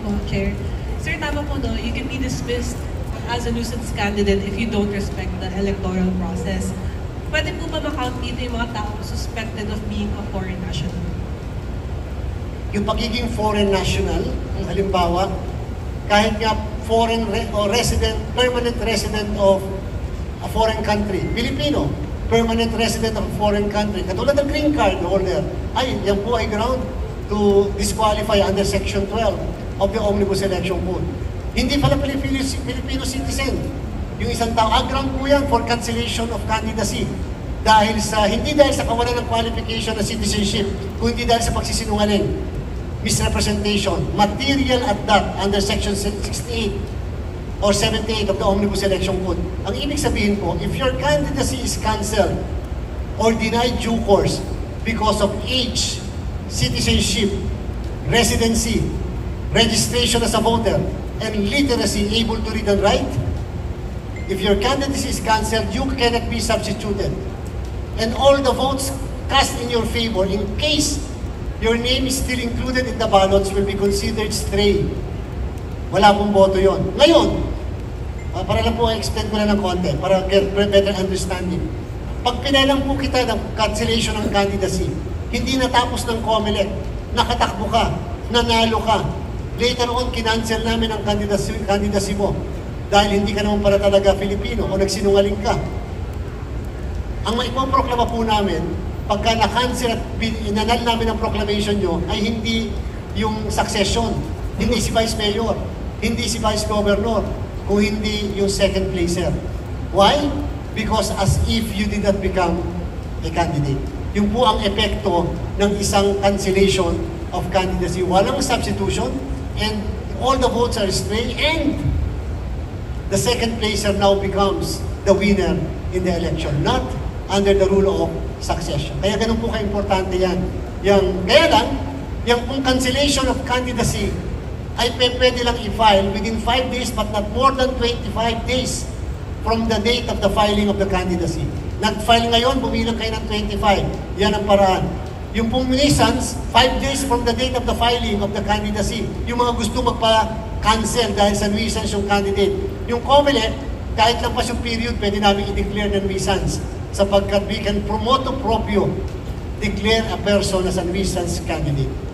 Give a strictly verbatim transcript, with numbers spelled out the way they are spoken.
po, Chair. Sir, tama po, no? You can be dismissed as a nuisance candidate if you don't respect the electoral process. Pwede po ba makount dito yung mga tao suspected of being a foreign national? Yung pagiging foreign national, halimbawa, kahit nga foreign re o resident, permanent resident of a foreign country, Filipino, permanent resident of a foreign country, katulad ng green card holder, ay, yan po ay ground to disqualify under Section twelve of the Omnibus Election Code. Hindi pala Filipino, Filipino citizen. Yung isang tao, ah, ground po yan for cancellation of candidacy. Dahil sa, hindi dahil sa kawalan ng qualification ng citizenship, kundi dahil sa pagsisinungaling, misrepresentation, material at that under Section sixty-eight or seventy-eight of the Omnibus Election Code. Ang ibig sabihin po, if your candidacy is cancelled or denied due course because of age, citizenship, residency, registration as a voter, and literacy, able to read and write, if your candidacy is cancelled, you cannot be substituted. And all the votes cast in your favor, in case your name is still included in the ballots, will be considered stray. Wala pong boto yon. Ngayon, uh, para lang po extend ko na ng konti, para get better understanding. Pag pinalang po kita ng cancellation ng candidacy, hindi natapos ng COMELEC, nakatakbo ka, nanalo ka, later on, kinancel namin ang candidacy, candidacy mo dahil hindi ka naman pala talaga Filipino o nagsinungaling ka. Ang maipoproklama po namin, pagka na-cancel at inanal namin ang proclamation nyo, ay hindi yung succession, hindi si Vice Mayor, hindi si Vice Governor, kung hindi yung second placer. Why? Because as if you did not become a candidate. Yung po ang epekto ng isang cancellation of candidacy. Walang substitution, and all the votes are stray, and the second placer now becomes the winner in the election, not under the rule of succession. Kaya ganun po ka-importante yan. Yang, kaya lang, yung pong cancellation of candidacy ay pwede lang i-file within five days but not more than twenty-five days from the date of the filing of the candidacy. Nag-file ngayon, bumilang kayo ng twenty-five. Yan ang paraan. Yung pong nuisance, five days from the date of the filing of the candidacy. Yung mga gusto magpa-cancel dahil sa nuisance yung candidate. Yung COMELEC, kahit lang pa yung period, pwede namin i-declare ng nuisance sapagkat we can promote to proprio declare a person as a nuisance candidate.